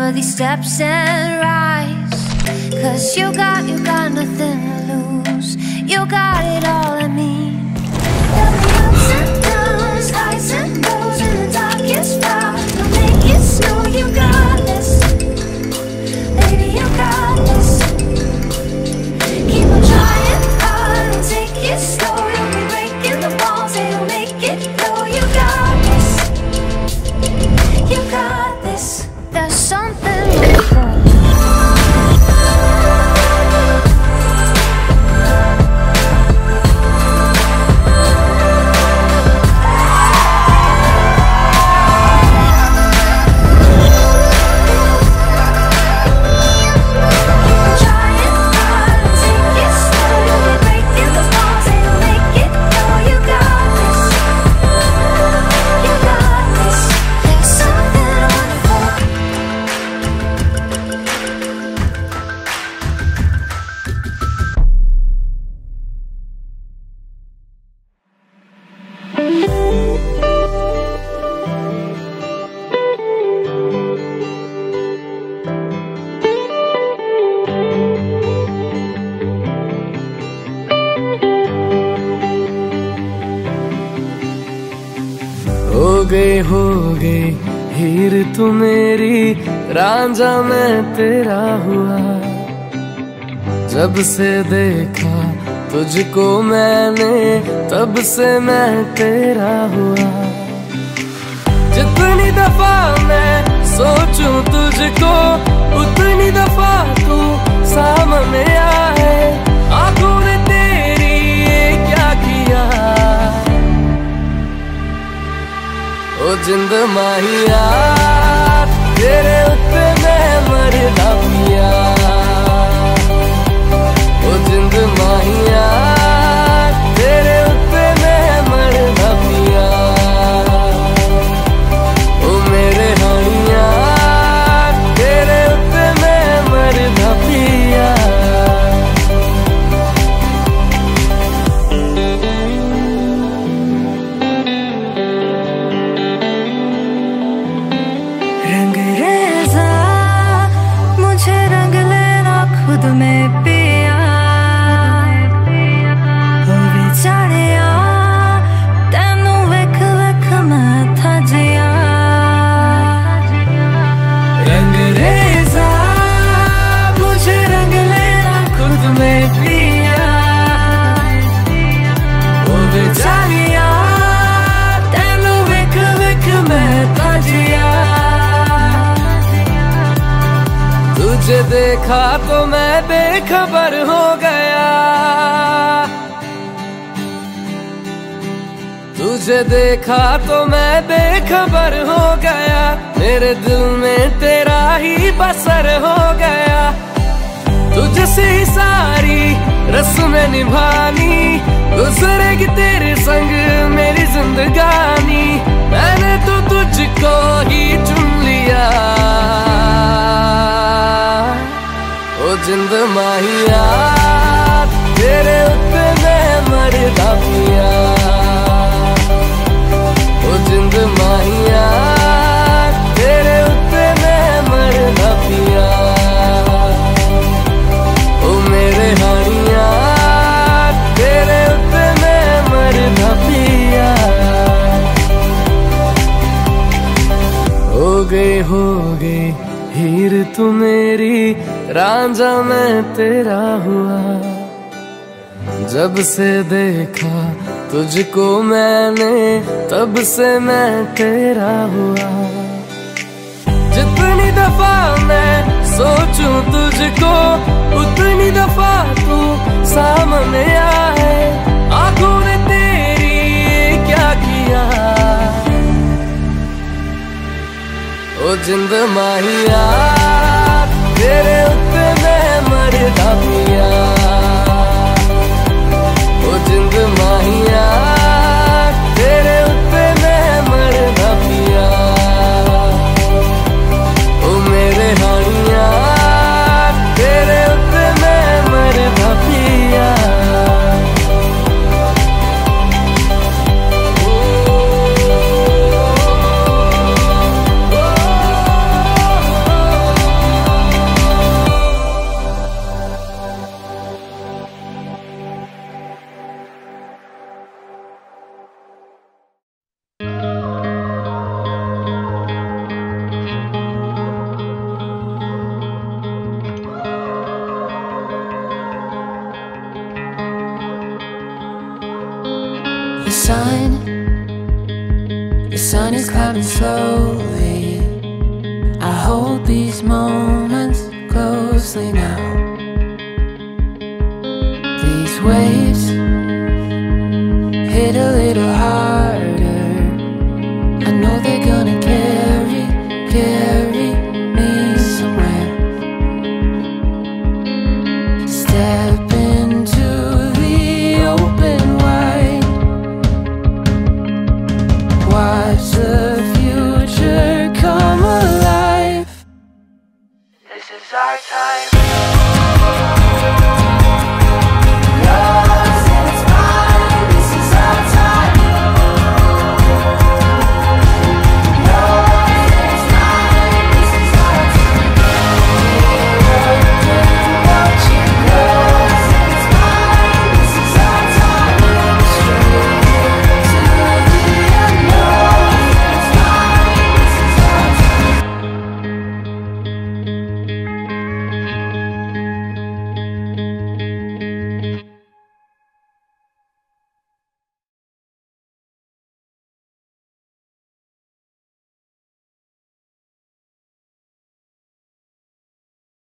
of these steps and rise. 'Cause you got nothing to lose. You got it all, I mean. There'll be ups and downs, highs and lows, in the darkest hour. You'll make it snow, you got this. Baby, you got this. Keep on trying hard and take it slow. You'll be breaking the walls and you'll make it flow. You got this. You got this. There's something before. हो गई हीर तू मेरी, रांझा मैं तेरा हुआ। जब से देखा तुझको मैंने, तब से मैं तेरा हुआ। जितनी दफा मैं सोचूं तुझको, उतनी दफा तू सामने आए। आंखों ने तेरी ये क्या किया, ओ जिंद माहिया तेरे उत्ते मैं मरदा पिया। ओ जिंद माहिया तेरे उत्ते मैं मरदा पिया। ओ मेरे हानिया तेरे उत्ते मैं मरदा पिया। खुद में पिया हो विचारिया, तेनू वेख वेख मैं था जिया। रंग रेजा मुझे रंग लेना खुद में पिया हो विचारिया, तेनू वेख वेख मैं था जिया। तुझे देखा तो मैं बेखबर हो गया, तुझे देखा तो मैं बेखबर हो गया। मेरे दिल में तेरा ही बसर हो गया। तुझसे ही सारी रस्में निभानी, गुजरेगी तेरे संग मेरी जिंदगानी। मैंने तो तुझको ही चुन लिया, ओ जिंद माहिया तेरे उत्ते मैं मरदा पिया। ओ जिंद माहिया तेरे उत्ते मैं मरदा पिया। ओ मेरे हानिया तेरे उत्ते मैं मरदा पिया। हो गई हीर तू मेरी, रांझा मैं तेरा हुआ। जब से देखा तुझको मैंने, तब से मैं तेरा हुआ। जितनी दफा मैं सोचूं तुझको, उतनी दफा तू सामने आए। आंखों ने तेरी ये क्या किया, ओ जिंद माहिया तेरे उत्ते मैं मरदा पिया। ओ जिंद माहिया तेरे उत्ते मैं मरदा पिया। ओ मेरे हानिया तेरे उत्ते मैं मरदा पिया। The sun is climbing slowly. I hold these moments closely now. These waves hit a little harder. I know they're gonna carry me somewhere. Step into the open wide. Watch the future come alive. This is our time.